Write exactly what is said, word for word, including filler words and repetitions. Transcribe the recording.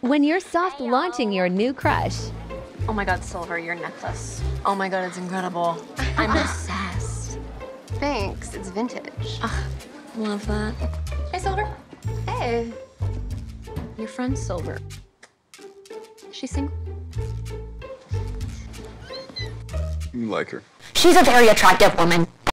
When you're soft launching your new crush. Oh my God, Silver, your necklace. Oh my God, it's incredible. I'm obsessed. Thanks, it's vintage. Ugh, love that. Hey, Silver. Hey. Your friend Silver. Is she single? You like her. She's a very attractive woman.